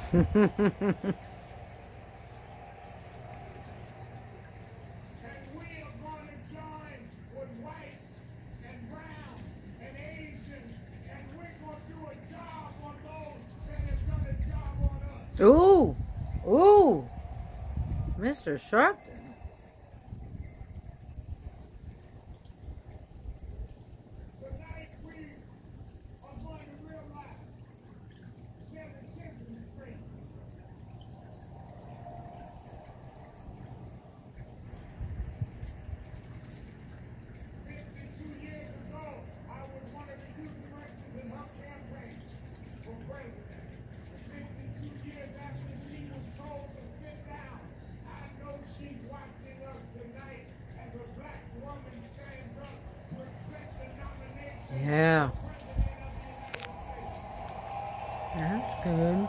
Ooh, ooh, Mr. Sharpton. Tonight we are going to realize seven centuries free. 52 years ago, I was one of the youth directors in her campaign for president. 52 years after she was told to sit down, I know she's watching us tonight as a black woman stands up to accept the nomination Yeah. for president of the United States. That's good.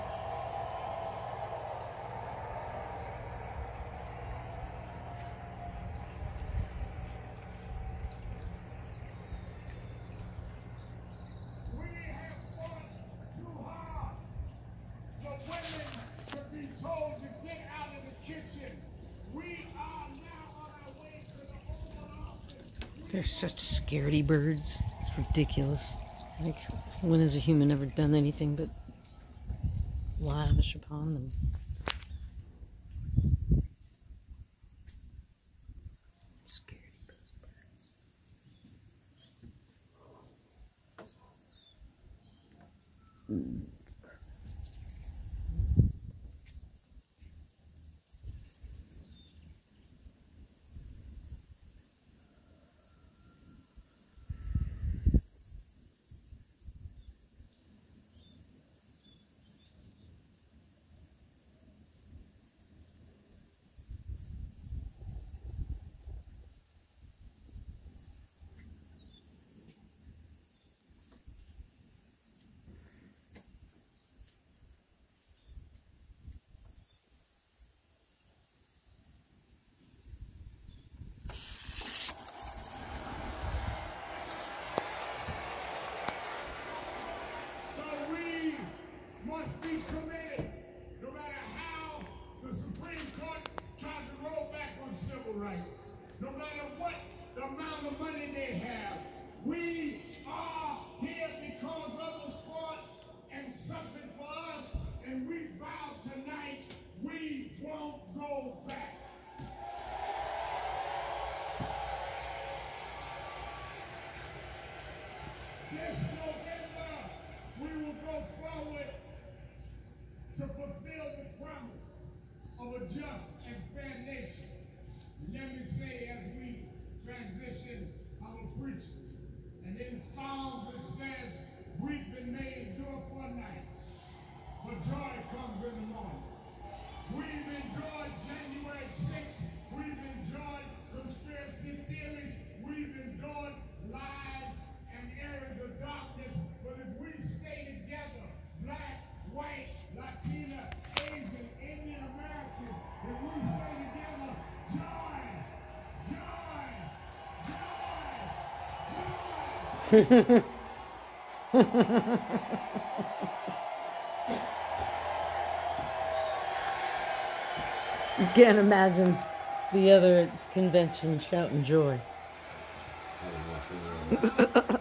We have fought too hard for women to be told to get out of the kitchen. We are now on our way to the Oval Office. They're such scaredy birds. It's ridiculous. Like, when has a human ever done anything but lavish upon them? Scaredy birds. So we must be committed, no matter how the Supreme Court tries to roll back on civil rights, no matter what the amount of money they have. We are here because others fought and suffered for us, and we vow tonight we won't go back. This November, we will go forward to fulfill the promise of a just and fair nation. Let me say, as we transition our preaching, and in Psalms it says, we've made endure for a night, but joy comes in the morning. We've enjoyed January 6th. We've enjoyed conspiracy theories. We've enjoyed lies and areas of darkness. But if we stay together, black, white, Latina, Asian, Indian Americans, if we stay together, joy, joy, joy, joy. You can't imagine the other convention shouting joy.